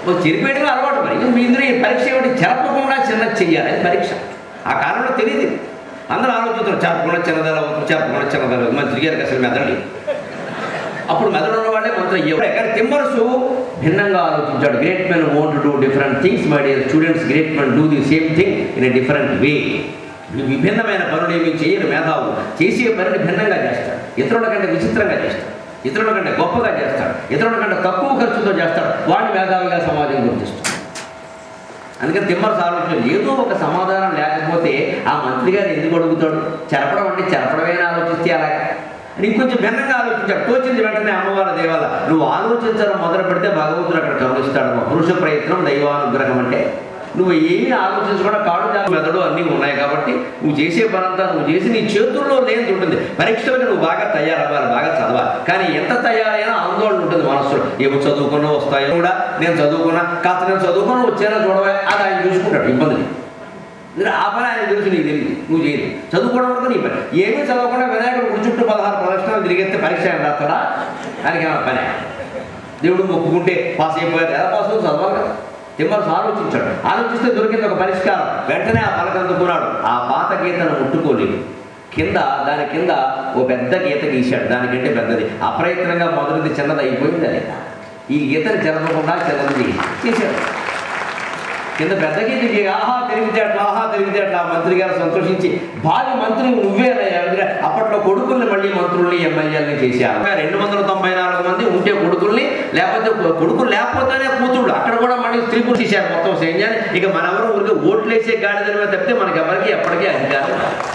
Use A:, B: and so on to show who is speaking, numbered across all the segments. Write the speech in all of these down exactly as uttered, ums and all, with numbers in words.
A: చెరిపేయడం అలవాటు. మరి మీ ఇందులో ఈ పరీక్ష ఏమిటి? చెరపకుండా చిన్నది చెయ్యాలి, అది పరీక్ష. ఆ కాలంలో తెలియదు. అందరూ ఆలోచిస్తారు చెరపకుండా చిన్నదలా అవుతుంది, చెరపకుండా చిన్నదలా అవుతుంది. మంత్రి గారికి అసలు మెదడు. అప్పుడు మెదడు ఉన్నవాడే మంత్రి అయ్యేవాడు. కానీ తిమ్మరసు భిన్నంగా ఆలోచించాడు. Great men want to do different things my dear students, great men do the same thing in a different way. విభిన్నమైన పనులు ఏమి చేయరు మేధావులు. చేసే పనిని భిన్నంగా చేస్తాడు, ఇతరుల కంటే విచిత్రంగా చేస్తాడు, ఇతరుల కంటే గొప్పగా చేస్తాడు, ఇతరుల కంటే తక్కువ ఖర్చుతో చేస్తాడు. వాడిని మేధావిగా సమాజం గుర్తిస్తుంది. అందుకని తిమ్మరసు ఆలోచన ఏదో ఒక సమాధానం లేకపోతే ఆ మంత్రి గారు ఎందుకు అడుగుతాడు? చెరపడం అంటే చెరపడమేనా ఆలోచిస్తే అలాగా ఇంకొంచెం భిన్నంగా ఆలోచించాడు. తోచింది వెంటనే అమ్మవారి దేవాల నువ్వు ఆలోచించడం మొదలు పెడితే భగవంతుడు అక్కడ గమనిస్తాడు. పురుష ప్రయత్నం దైవానుగ్రహం అంటే నువ్వు ఏమీ ఆలోచించకుండా కాడు జాగు మెదడు అన్నీ ఉన్నాయి కాబట్టి నువ్వు చేసే పనంతా నువ్వు చేసి నీ చేతుల్లో లేనిది ఉంటుంది. పరీక్షలకు నువ్వు బాగా తయారవ్వాలి, బాగా చదవాలి. కానీ ఎంత తయారైనా ఆందోళన ఉంటుంది మనస్సులో. ఏమో చదువుకున్నా వస్తాయో కూడా, నేను చదువుకున్నా కాస్త నేను చదువుకున్నా వచ్చేలా చూడవా, అది ఆయన చూసుకుంటాడు. ఇబ్బంది ఆ పని ఆయన తెలుసు, నీకు తెలియదు, నువ్వు చేయదు. చదువుకోవడం వరకు నీ పని. ఏమీ చదవకుండా వినాయకుడు గుడి చుట్టూ పదహారు ప్రదర్శనలు తిరిగేస్తే పరీక్ష ఏం రాస్తాడా? దానికి ఏమైనా పని? దేవుడు మొక్కుకుంటే పాస్ అయిపోయారు, ఎలా పాస్ అవుతుంది? చదవాలి కదా. తిమ్మరసు ఆలోచించాడు. ఆలోచిస్తే దొరికింది ఒక పరిష్కారం. వెంటనే ఆ పలక అందుకున్నాడు. ఆ పాత గీతను ముట్టుకోలేదు. కింద దాని కింద ఓ పెద్ద గీత గీశాడు. దానికంటే పెద్దది. అప్రయత్నంగా మొదటిది చిన్నది అయిపోయింది. అది ఈ గీతను చెరపకుండా చిన్నది చేశాడు. కింద పెద్ద గీత ఆహా తిరిగితే అట్లా, ఆహా తిరిగితే అట్లా. మంత్రి గారు సంతోషించి భావి మంత్రి నువ్వేనయ్యా. అప్పట్లో కొడుకుల్ని మళ్ళీ మంత్రుల్ని ఎమ్మెల్యేలని చేశారు. రెండు వందల తొంభై నాలుగు మంది ఉంటే కొడుకుల్ని, లేకపోతే కొడుకులు లేకపోతేనే కూతుళ్ళు. అక్కడ కూడా మళ్ళీ స్త్రీ పురుషు చేశారు మొత్తం సైన్యాన్ని. ఇక మనెవరో ఊరికి ఓట్లు వేసే గాడిదల తప్పితే మనకి ఎవరికి ఎప్పటికీ అధికారం.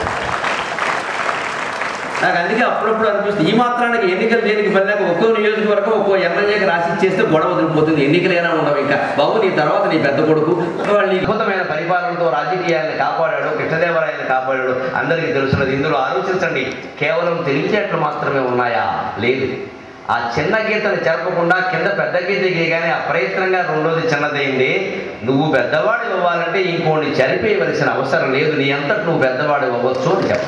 A: నాకు అందుకే అప్పుడప్పుడు అనిపిస్తుంది ఈ మాత్రానికి ఎన్నికలు దేనికి వెళ్ళాక ఒక్కో నియోజకవర్గం ఒక్కో ఎమ్మెల్యేకి రాసి ఇచ్చేస్తే గొడవ వదిలిపోతుంది. ఎన్నికలైనా ఉండవు. ఇంకా బాబు నీ తర్వాత నీ పెద్ద కొడుకు వాళ్ళు అద్భుతమైన పరిపాలనతో రాజకీయాలను కాపాడాడు, కృష్ణదేవరాయలను కాపాడాడు. అందరికీ తెలుసున్నది. ఇందులో ఆలోచించండి, కేవలం తెలివితేటలు మాత్రమే ఉన్నాయా? లేదు. ఆ చిన్న గీతను చెరపకుండా కింద పెద్ద గీత గీయగానే అప్రయత్నంగా రెండోది చిన్నదైంది. నువ్వు పెద్దవాడు ఇవ్వాలంటే ఇంకోటి చరిపేయవలసిన అవసరం లేదు. నీ అంతటి నువ్వు పెద్దవాడు ఇవ్వచ్చు అని చెప్ప.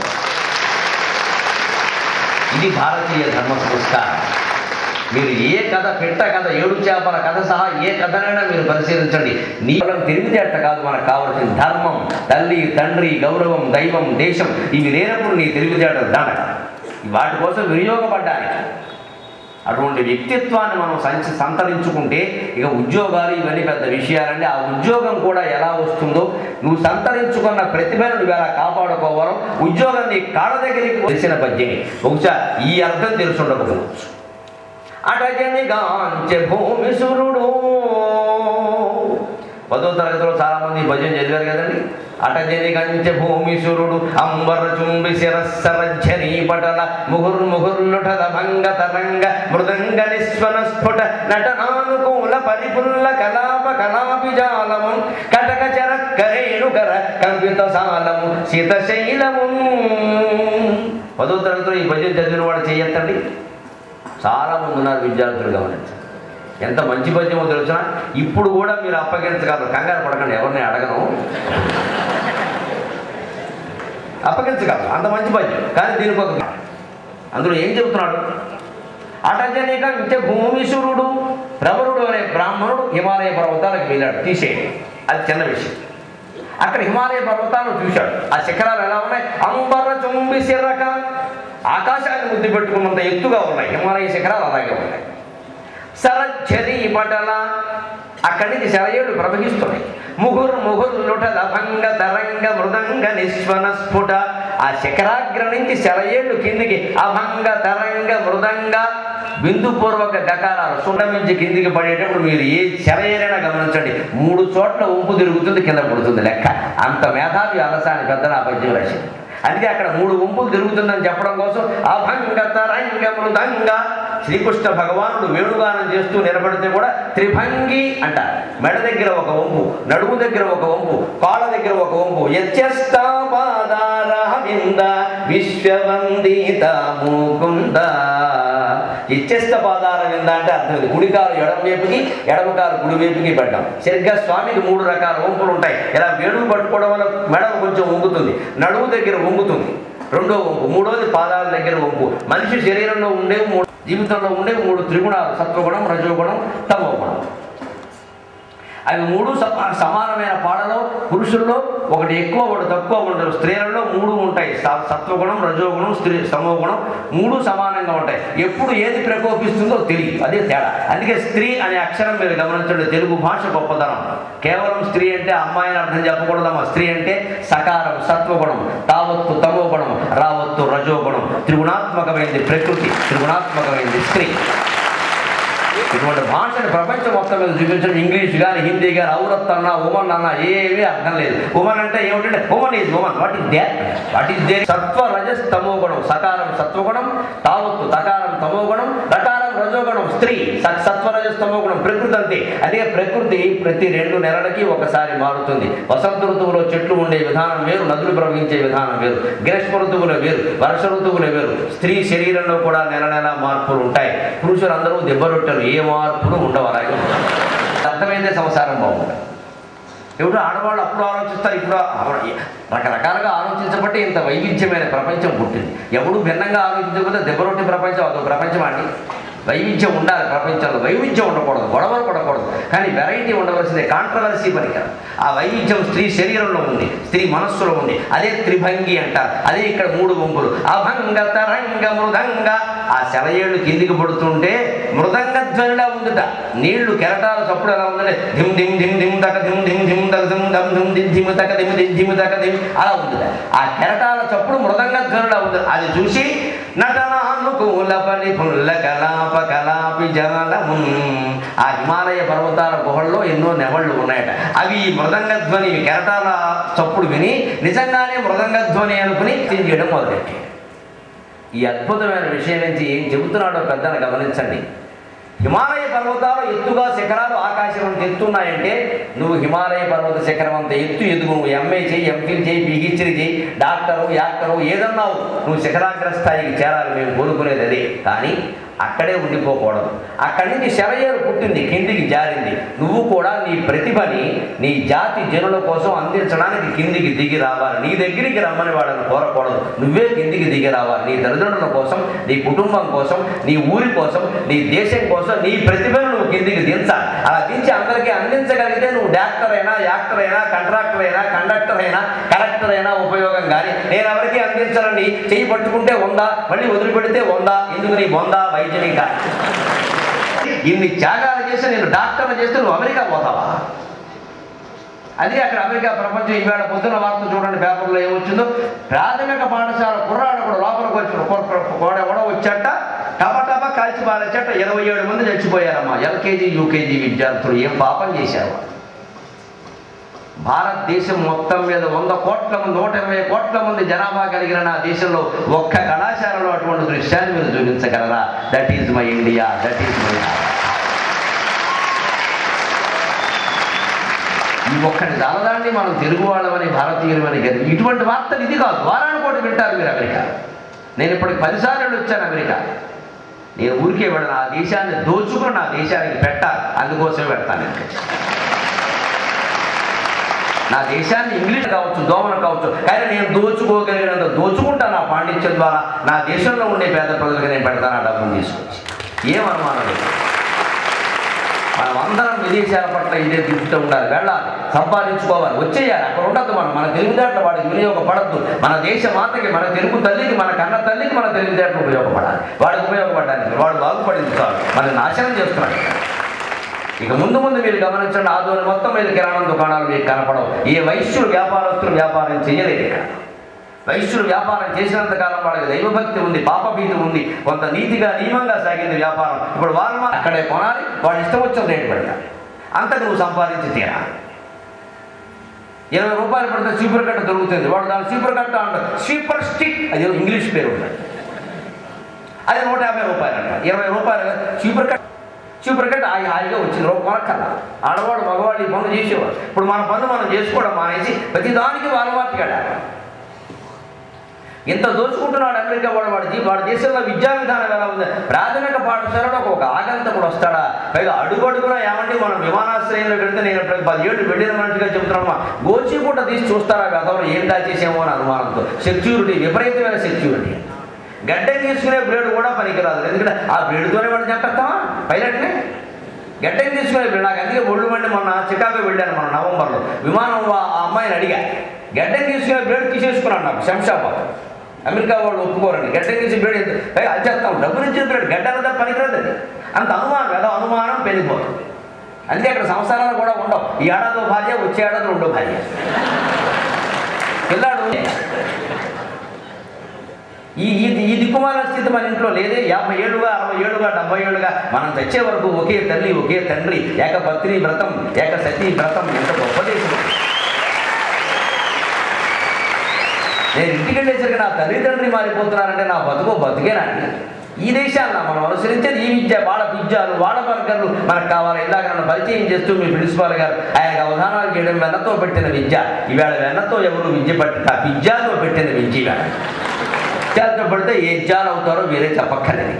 A: ఇది భారతీయ ధర్మ సంస్కారం. మీరు ఏ కథ, పెట్ట కథ, ఏడు చేపల కథ సహా ఏ కథనైనా మీరు పరిశీలించండి. నీ తెలివితేట కాదు మనకు కావాల్సిన ధర్మం, తల్లి, తండ్రి, గౌరవం, దైవం, దేశం. ఇవి లేనప్పుడు నీ తెలివితేట దండక. వాటి కోసం వినియోగపడ్డానికి అటువంటి వ్యక్తిత్వాన్ని మనం సంచి సంతరించుకుంటే ఇక ఉద్యోగాలు ఇవన్నీ పెద్ద విషయాలండి. ఆ ఉద్యోగం కూడా ఎలా వస్తుందో, నువ్వు సంతరించుకున్న ప్రతిభను నువ్వు ఎలా కాపాడుకోవాలో, ఉద్యోగం నీ కాళ్ళ దగ్గరికి తెలిసిన పద్యమే. బహుశా ఈ అర్థం తెలిసి ఉండకపోవచ్చు. అటజనిగాంచె భూమి సురుడు. పదో తరగతిలో చాలా మంది భజన చదివారు కదండి. అటజని గంచె భూమి సురుడు అంబర చుంబి శిరస్సరఝరీ పటల ముహుర్ముహుర్లుఠల భంగ తరంగ మృదంగ నిస్వన స్ఫుట నటనానుకూల పరిపుల్ల కలాప కలాపిజాలము కటక చరక్కరేణుకర కంపిత సాలము శీతశైలము. పదో తరగతిలో ఈ భజన చదివిన వాడు చేయొద్దండి. చాలామంది ఉన్నారు విద్యార్థులు, గమనించండి. ఎంత మంచి పద్యమో తెలుసునా? ఇప్పుడు కూడా మీరు అప్పగించగలరు, కంగారు పడకండి, ఎవరిని అడగను, అప్పగించగలరు, అంత మంచి పద్యం. కానీ దీనికి ఒక అందులో ఏం చెబుతున్నాడు? అటజనిక ఇంటే భూమిసురుడు ప్రవరుడు అనే బ్రాహ్మణుడు హిమాలయ పర్వతాలకు వెళ్ళాడు. తీసేయండి, అది చిన్న విషయం. అక్కడ హిమాలయ పర్వతాలను చూశాడు. ఆ శిఖరాలు ఎలా ఉన్నాయి? అంబర చుంబి శిరక, ఆకాశాన్ని ముద్దు పెట్టుకున్నంత ఎత్తుగా ఉన్నాయి హిమాలయ శిఖరాలు, అలాగే ఉన్నాయి. సరఝరీ పటల, అక్కడి నుంచి శరయేళ్ళు ప్రవహిస్తున్నాయి. ముహుర్ ముహుర్లుఠల భంగ తరంగ మృదంగ నిస్వన స్ఫుట, ఆ శిఖరాగ్ర నుంచి శరయేళ్ళు కిందికి అభంగ తరంగ మృదంగ బిందుపూర్వక గకారాలు సుండమించి కిందికి పడేటప్పుడు మీరు ఏ శరయేరైనా గమనించండి, మూడు చోట్ల ఉంపు తిరుగుతుంది, కింద పడుతుంది లెక్క. అంత మేధావి అలసాని పెద్ద ఆ పద్యం రాసింది. అందుకే అక్కడ మూడు వంపులు తిరుగుతుందని చెప్పడం కోసం అభంగ తరంగ మృదంగ. శ్రీకృష్ణ భగవానుడు వేణుగానం చేస్తూ నిలబడితే కూడా త్రిభంగి అంట. మెడ దగ్గర ఒక వంపు, నడుము దగ్గర ఒక వంపు, కాళ్ళ దగ్గర ఒక వంపు. యచ్చస్తాపాదారవింద విశ్వవందిత ముకుంద. ఇచ్చేస్త పాదాల వింద అంటే అర్థం ఇది. కుడికాలు ఎడమ వైపుకి, ఎడమకాలు కుడి వైపుకి పెట్టడం. సరిగ్గా స్వామికి మూడు రకాల వంపులు ఉంటాయి. ఇలా వేణువు పట్టుకోవడం వల్ల మెడ కొంచెం వంగుతుంది, నడుము దగ్గర వంగుతుంది రెండో వంపు, మూడోది పాదాల దగ్గర వంపు. మనిషి శరీరంలో ఉండే మూడు, జీవితంలో ఉండే మూడు త్రిగుణాలు: సత్వగుణం, రజోగుణం, తమోగుణం. అవి మూడు సమానమైన పాడలో పురుషుల్లో ఒకటి ఎక్కువ ఒకటి తక్కువ ఉండదు. స్త్రీలలో మూడు ఉంటాయి, సత్వగుణం, రజోగుణం, స్త్రీ సమోగుణం, మూడు సమానంగా ఉంటాయి. ఎప్పుడు ఏది ప్రకోపిస్తుందో తెలియదు, అదే తేడా. అందుకే స్త్రీ అనే అక్షరం మీరు గమనించండి, తెలుగు భాష గొప్పతనం. కేవలం స్త్రీ అంటే అమ్మాయిని అర్థం చెప్పకూడదమ్మా. స్త్రీ అంటే సకారం సత్వగుణం, తావత్తు తమోగుణం, రావత్తు రజోగుణం, త్రిగుణాత్మకమైనది ప్రకృతి, త్రిగుణాత్మకమైనది స్త్రీ. ఇటువంటి భాషను ప్రపంచం మొత్తం మీద చూపించడం. ఇంగ్లీష్ కానీ హిందీ కానీ ఔరత్ అన్నా ఉమన్ అన్నా ఏమీ అర్థం లేదు. ఉమన్ అంటే ఏమిటంటే woman is woman, what is there, what is there. సత్వ రజస్ తమోగుణం, సకారం సత్వగుణం, తావత్తు తకారం తమోగుణం, రకారం రజోగుణం స్త్రీ, సత్వ రజస్ తమోగుణం ప్రకృతి అంతే. అదే ప్రకృతి ప్రతి రెండు నెలలకి ఒకసారి మారుతుంది. వసంత ఋతువులో చెట్లు ఉండే విధానం వేరు, నదులు ప్రవహించే విధానం వేరు, గ్రీష్మ ఋతువులో వేరు, వర్ష ఋతువులో వేరు. స్త్రీ శరీరంలో కూడా నెల నెల మార్పులు ఉంటాయి. పురుషులందరూ దెబ్బరొట్టెలు, ఏ మార్పులు ఉండవరాయి. అర్థమైతే సంసారం బాగుంటుంది. ఇప్పుడు ఆడవాళ్ళు అప్పుడు ఆలోచిస్తారు, ఇప్పుడు రకరకాలుగా ఆలోచించబట్టి ఇంత వైవిధ్యమైన ప్రపంచం పుట్టింది. ఎవడు భిన్నంగా ఆలోచించకపోతే దెబ్బరొట్టి ప్రపంచం అదో ప్రపంచం అండి. వైవిధ్యం ఉండాలి ప్రపంచంలో, వైవిధ్యం ఉండకూడదు, గొడవలు పడకూడదు, కానీ వెరైటీ ఉండవలసిందే. కాంట్రవర్సీ పరికరం. ఆ వైవిధ్యం స్త్రీ శరీరంలో ఉంది, స్త్రీ మనస్సులో ఉంది. అదే త్రిభంగి అంటారు. అదే ఇక్కడ మూడు వంపులు, అభంగ తరంగ మృదంగ. ఆ సెలయేళ్ళు కిందికి పడుతుంటే మృదంగ ధ్వనిలా ఉందిట. నీళ్లు కెరటాల చప్పుడు ఎలా ఉందంటే ధిమ్ ధిమ్ ధిమ్ ధిమ్ దక ధిమ్ ధిమ్ ధిమ్ దక ధిమ్ దమ్ ధిమ్ ధిమ్ ధిమ్ దక ధిమ్ ధిమ్ ధిమ్ దక ధిమ్ అలా ఉందిట. ఆ కెరటాల చప్పుడు మృదంగ ధ్వనిలా ఉంది. అది చూసి నటనానుకూల పని పుల్ల కలాప కలాపి జలము. ఆ హిమాలయ పర్వతాల గుహల్లో ఎన్నో నెవళ్ళు ఉన్నాయట. అవి మృదంగ ధ్వని కెరటాల చప్పుడు విని నిజంగానే మృదంగ ధ్వని అనుకుని చేయడం మొదలెట్టాయి. ఈ అద్భుతమైన విషయం నుంచి ఏం చెబుతున్నాడో పెద్దను గమనించండి. హిమాలయ పర్వతాలు ఎత్తుగా శిఖరాలు ఆకాశం అంత ఎత్తున్నాయంటే నువ్వు హిమాలయ పర్వత శిఖరం అంత ఎత్తు ఎదుగు. నువ్వు ఎంఏ చేయి, ఎంఫిల్ చేయి, పిహెచ్డీ చేయి, డాక్టరు యాక్టరు ఏదన్నావు, నువ్వు శిఖరాగ్ర స్థాయికి చేరాలి. మేము కోరుకునేది అదే. కానీ అక్కడే ఉండిపోకూడదు. అక్కడి నుంచి సెలయేరు పుట్టింది, కిందికి జారింది. నువ్వు కూడా నీ ప్రతిభని నీ జాతి జనుల కోసం అందించడానికి కిందికి దిగి రావాలి. నీ దగ్గరికి రమ్మని వాళ్ళని కోరకూడదు, నువ్వే కిందికి దిగి రావాలి. నీ తల్లిదండ్రుల కోసం, నీ కుటుంబం కోసం, నీ ఊరి కోసం, నీ దేశం కోసం నీ ప్రతిభను నువ్వు కిందికి దించాలి. అలా దించి అందరికీ అందించగలిగితే నువ్వు డాక్టర్ అయినా, యాక్టర్ అయినా, కాంట్రాక్టర్ అయినా, కండక్టర్ అయినా, కలెక్టర్ అయినా ఉపయోగం. కానీ నేను ఎవరికి అందించాలని చెయ్యి పట్టుకుంటే ఉందా, మళ్ళీ వదిలిపెడితే ఉందా, ఎందుకు నీ బొందా వైద్యునిక. ఇన్ని త్యాగాలు చేస్తే నేను డాక్టర్లు చేస్తే నువ్వు అమెరికా పోతావా? అది అక్కడ అమెరికా ప్రపంచం. ఈవేళ పొద్దున్న వార్త చూడండి, పేపర్లో ఏమొచ్చిందో. ప్రాథమిక పాఠశాల కుర్రాడు కూడా లోపలికి వచ్చి కూడా వచ్చాట, టపటప కాల్చి పారేచట. ఇరవై ఏడు మంది చచ్చిపోయారమ్మా, ఎల్కేజీ యూకేజీ విద్యార్థులు. ఏం పాపం చేశారు? భారతదేశం మొత్తం మీద వంద కోట్ల మంది, నూట ఇరవై కోట్ల మంది జనాభా కలిగిన నా దేశంలో ఒక్క కళాశాలలో అటువంటి దృశ్యాన్ని మీరు చూపించగలరా? That is my India, that is my. ఈ ఒక్కటి చాలదాన్ని మనం తెలుగు వాళ్ళమని, భారతీయులమని. ఇటువంటి వార్తలు ఇది కాదు, వారాన్ని కూడా వింటారు మీరు అమెరికా. నేను ఇప్పటికి పదిసార్లు వచ్చాను అమెరికా. నేను ఊరికే వెళ్ళను, ఆ దేశాన్ని దోచుకుని నా దేశానికి పెట్టాలి, అందుకోసమే పెడతాను. నా దేశాన్ని ఇంగ్లీష్ కావచ్చు, దోమలు కావచ్చు, కానీ నేను దోచుకోగలిగినంత దోచుకుంటాను. నా పాండిత్యం ద్వారా నా దేశంలో ఉండే పేద ప్రజలకు నేను పెడతాను ఆ డబ్బును తీసుకొచ్చి. ఏం అనుమానం లేదు. మనం అందరం విదేశాల పట్ల ఇదే దృష్టితో ఉండాలి, వెళ్ళాలి, సంపాదించుకోవాలి, వచ్చేయాలి. అక్కడ ఉండద్దు మనం. మన తెలివితేటలు వాడికి వినియోగపడద్దు. మన దేశ మాతకి, మన తెలుగు తల్లికి, మన కన్న తల్లికి మన తెలివితేటలు ఉపయోగపడాలి. వాడికి ఉపయోగపడడానికి వాడు బాగుపడింది చాలు, మన నాశనం చేస్తున్నాడు. ఇక ముందు ముందు మీరు గమనించండి, ఆదోని మొత్తం మీద కిరాణం దుకాణాలు మీకు కనపడవు. ఏ వైశ్యులు వ్యాపారస్తులు వ్యాపారం చేయలేదు ఇక్కడ. వైశ్యులు వ్యాపారం చేసినంతకాలం వాళ్ళకి దైవభక్తి ఉంది, పాపభీతి ఉంది, కొంత నీతిగా నియమంగా సాగింది వ్యాపారం. ఇప్పుడు వాళ్ళు అక్కడే కొనాలి, వాడు ఇష్టం వచ్చిన రేటు పెడతారు. అంత నువ్వు సంపాదించి తీరాలి. ఇరవై రూపాయలు పడితే స్వీపర్ కట్ట దొరుకుతుంది, వాడు దాని స్వీపర్ కట్ట అంటారు. స్వీపర్ స్టిక్ అది ఇంగ్లీష్ పేరు ఉంటుంది, అది నూట యాభై రూపాయలు అంటారు. ఇరవై రూపాయలు స్వీపర్ కట్. స్వీపర్ కట్ హాయి హాయిగా వచ్చింది, రూప కొనక్కల్లా. ఆడవాడు మగవాడు ఈ పనులు చేసేవాడు. ఇప్పుడు మన పనులు మనం చేసుకోవడం మానేసి ప్రతిదానికి వాళ్ళ వాటికి వెళ్ళాలి. ఇంత దోచుకుంటున్నాడు అమెరికా వాడు. వాడి వాడి దేశంలో విద్యా విధానం ఎలా ఉంది? ప్రాథమిక పాఠశాలలో ఒక ఆగంతకుడు వస్తాడా? పైగా అడుగడుగునా ఏమంటే మనం విమానాశ్రయంలో వెళితే నేను పదిహేడు వెళ్ళిన మనిషిగా చెబుతున్నామా, గోచిగుట్ట తీసి చూస్తారా గతంలో ఏం దాచేసామో అని అనుమానంతో. సెక్యూరిటీ, విపరీతమైన సెక్యూరిటీ. గడ్డ తీసుకునే బ్లేడ్ కూడా పనికిరాదు, ఎందుకంటే ఆ బ్లేడ్తోనే వాడు చంపేస్తామా పైలట్నే. గడ్డం తీసుకుని నాకు అందుకే ఒళ్ళు మండి మొన్న చికాగో వెళ్ళాను మన నవంబర్లో విమానం ఆ అమ్మాయిని అడిగా గడ్డం తీసుకునే బ్లేడ్ తీసేసుకున్నాను నాకు శంషాబాద్ అమెరికా వాళ్ళు ఒప్పుకోరండి గడ్డం తీసి బ్లేడ్ అది చేస్తాం డబ్బులు ఇచ్చిన బ్లేడ్ గడ్డంతా పనికిరాదు అది అంత అనుమానం ఏదో అనుమానం పెరిగిపోతుంది అందుకే అక్కడ సంసారాలు కూడా ఉండవు ఈ ఏడాదో భార్య వచ్చే ఏడాది రెండో భార్య పిల్లాడు ఈ ఇది ఈ దిక్కుమాల స్థితి మన ఇంట్లో లేదే యాభై ఏళ్ళుగా అరవై ఏళ్ళుగా డెబ్బై ఏళ్ళుగా మనం తెచ్చే వరకు ఒకే తల్లి ఒకే తండ్రి ఏక పత్ని వ్రతం ఏక సతీ వ్రతం ఎంత గొప్ప దేశం నేను ఇంటికి వెళ్ళేసరికి నా తల్లిదండ్రి మారిపోతున్నారంటే నా బతుకో బతుకేనండి ఈ దేశాన్ని మనం అనుసరించేది ఈ విద్య వాళ్ళ పిజ్జాలు వాళ్ళ బర్గర్లు మనకు కావాలి ఇందాక నన్ను పరిచయం చేస్తూ మీ ప్రిన్సిపాల్ గారు ఆయనకు అవధానాలు చేయడం వెన్నతో పెట్టిన విద్య ఈవేళ వెన్నతో ఎవరు విద్య పట్టిన పిజ్జాతో పెట్టిన విద్య ఈవేళ పిజ్జాతో పడితే ఏ జాలు అవుతారో మీరే చెప్పక్కర్లేదు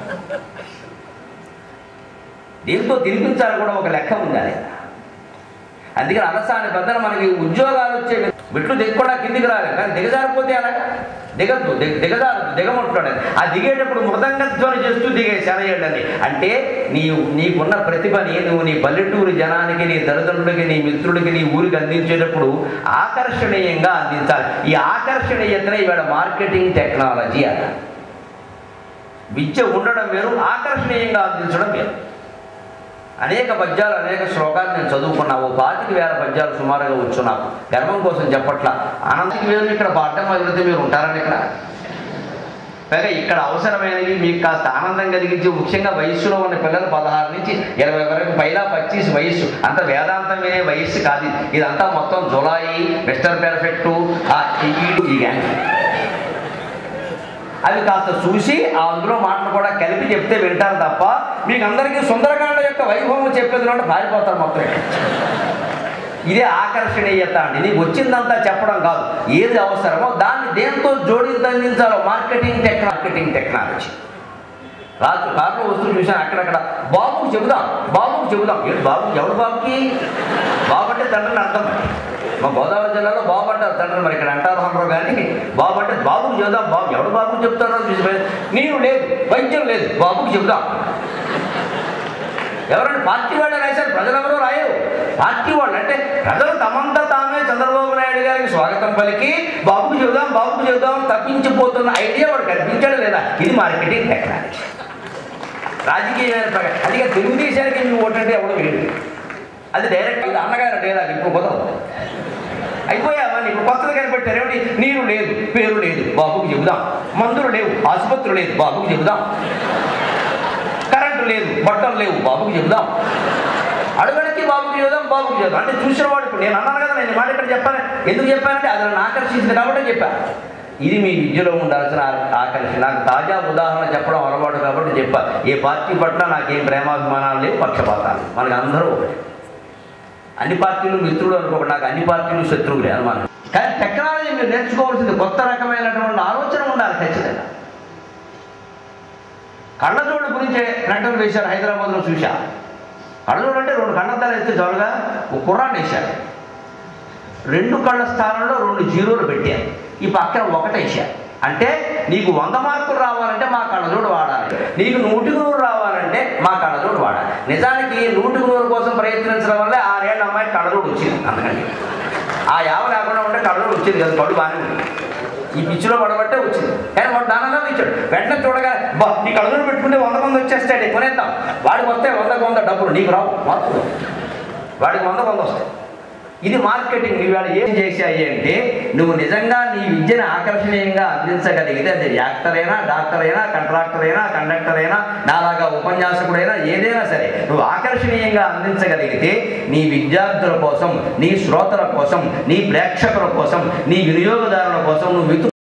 A: దీంతో తినిపించాలని కూడా ఒక లెక్క ఉండాలి అందుకని అనసాని పెద్దలు మనకి ఉద్యోగాలు వచ్చే మెట్లు దిగకుండా కిందికి రాలేదు కానీ దిగజారిపోతే అలాగా దిగద్దు దిగ దిగజారు దిగమంటున్నాడు ఆ దిగేటప్పుడు మృదంగ ధ్వని చేస్తూ దిగే శనయ్యండి అంటే నీ నీకున్న ప్రతిభని నువ్వు నీ పల్లెటూరు జనానికి నీ తల్లిదండ్రులకి నీ మిత్రుడికి నీ ఊరికి అందించేటప్పుడు ఆకర్షణీయంగా అందించాలి ఈ ఆకర్షణీయతనే ఇవాళ మార్కెటింగ్ టెక్నాలజీ అట విద్య ఉండడం వేరు ఆకర్షణీయంగా అందించడం వేరు అనేక పద్యాలు అనేక శ్లోకాలు నేను చదువుకున్నా ఓ పాతికి వేల పద్యాలు సుమారుగా వచ్చు నాకు గర్వం కోసం చెప్పట్ల ఆనందకి వేరు ఇక్కడ పాఠం వదిలితే మీరు ఉంటారని ఇక్కడ పైగా ఇక్కడ అవసరమైనవి మీకు కాస్త ఆనందం కలిగించి ముఖ్యంగా వయస్సులో ఉన్న పిల్లలు పదహారు నుంచి ఇరవై వరకు పైలా పచ్చీస్ వయస్సు అంత వేదాంతం వినే వయస్సు కాదు ఇదంతా మొత్తం జులాయి మిస్టర్ పెర్ఫెక్టు ఈ గ్యాంగ్ అవి కాస్త చూసి అందులో మాటలు కూడా కలిపి చెప్తే వింటారు తప్ప మీకు అందరికీ సుందరకాండ యొక్క వైభవం చెప్పేది అంటే భారిపోతారు మొత్తం ఇదే ఆకర్షణీయత అండి నీకు వచ్చిందంతా చెప్పడం కాదు ఏది అవసరమో దాన్ని దేంతో జోడించి అందించాలో మార్కెటింగ్ టెక్ మార్కెటింగ్ టెక్నాలజీ రాత్రి కారులో వస్తువులు చూశాను అక్కడక్కడ బాబుకు చెబుదాం బాబుకు చెబుదాం ఏంటి బాబు ఎవడు బాబుకి బాబు అంటే తండ్రిని అర్థం మా గోదావరి జిల్లాలో బాబు అంటారు తండ్రి మరి ఇక్కడ అంటారు అనరు కానీ బాబు అంటే బాబుకు చెబుదాం బాబు ఎవడు బాబుకు చెప్తారో చూసి నీరు లేదు వైద్యం లేదు బాబుకు చెబుదాం ఎవరైనా పార్టీ వాళ్ళు రాశారు ప్రజలెవరూ రాయరు పార్టీ వాళ్ళు అంటే ప్రజలు తమంతా తామే చంద్రబాబు నాయుడు గారికి స్వాగతం పలికి బాబుకు చెబుదాం బాబుకు చెబుదాం తప్పించిపోతున్న ఐడియా వాడు కనిపించడం లేదా ఇది మార్కెటింగ్ టెక్నాలజీ రాజకీయమైన ప్రకారం అదిగా తెలుగుదేశానికి మీ ఓటంటే ఎవడో వేడు అది డైరెక్ట్ ఇది అన్నగారు డైలాగ్ ఇప్పుడు కుదరదు అయిపోయావా నీకు కొత్తగా కనిపెట్టారు ఏమిటి నీరు లేదు పేరు లేదు బాబుకు చెబుదాం మందులు లేవు ఆసుపత్రులు లేదు బాబుకు చెబుదాం కరెంటు లేదు బట్టలు లేవు బాబుకు చెబుదాం అడుగడికి బాబుకి చెబుదాం బాబుకి చెబుదాం అంటే చూసిన వాడు ఇప్పుడు నేను అన్నాను కదా నేను మాట ఇక్కడ చెప్పాను ఎందుకు చెప్పానంటే అది నన్ను ఆకర్షించింది కాబట్టి చెప్పాను ఇది మీ విద్యలో ఉండాల్సిన ఆకర్షణ నాకు తాజా ఉదాహరణ చెప్పడం అలవాటు కాబట్టి చెప్పాను ఏ పార్టీ పట్ల నాకేం ప్రేమాభిమానాలు లేవు పక్షపాతాలు మనకు అందరూ ఒకటి అన్ని పార్టీలు మిత్రులు అనుకోకుండా నాకు అన్ని పార్టీలు శత్రువులే అనుమానం కానీ టెక్నాలజీ మీరు నేర్చుకోవాల్సింది కొత్త రకమైనటువంటి ఆలోచన ఉండాలి ఖచ్చితంగా కళ్ళజోడు గురించే ప్రకటన వేశారు హైదరాబాద్లో చూశా కళ్ళజోడు అంటే రెండు కళ్ళద్దాలు వేస్తే చాలుగా ఒక కుర్రాన్ని వేశారు రెండు కళ్ళ స్థానంలో రెండు జీరోలు పెట్టారు ఈ పక్కన ఒకటి వేశారు అంటే నీకు వంద మార్కులు రావాలంటే మా కళ్ళజోడు వాడాలి నీకు నూటికి నూరు రావాలంటే మా కళ్ళజోడు వాడాలి నిజానికి నూటికి నూరు కోసం ప్రయత్నించడం వల్లే ఆరేళ్ళ అమ్మాయి కళ్ళజోడు వచ్చింది అందుకని ఆ యావ లేకుండా ఉంటే కళ్ళజోడు వచ్చింది కదా కడు బాగానే ఉంది ఈ పిచ్చిలో పడబట్టే వచ్చింది కానీ వాడు దానంగా ఇచ్చాడు వెంటనే చూడగా బా నీ కళ్ళజోడు పెట్టుకుంటే వంద మంది వచ్చేస్తాడు కొనేద్దాం వాడికి వస్తే వందకు వంద డబ్బులు నీకు రావు మార్పులు వాడికి వంద వంద వస్తాయి ఇది మార్కెటింగ్ ఇవాళ ఏం చేశాయి అంటే నువ్వు నిజంగా నీ విద్యను ఆకర్షణీయంగా అందించగలిగితే అది యాక్టర్ అయినా డాక్టర్ అయినా కంట్రాక్టర్ అయినా కండక్టర్ అయినా నాలాగా ఉపన్యాసకుడైనా ఏదైనా సరే నువ్వు ఆకర్షణీయంగా అందించగలిగితే నీ విద్యార్థుల కోసం నీ శ్రోతల కోసం నీ ప్రేక్షకుల కోసం నీ వినియోగదారుల కోసం నువ్వు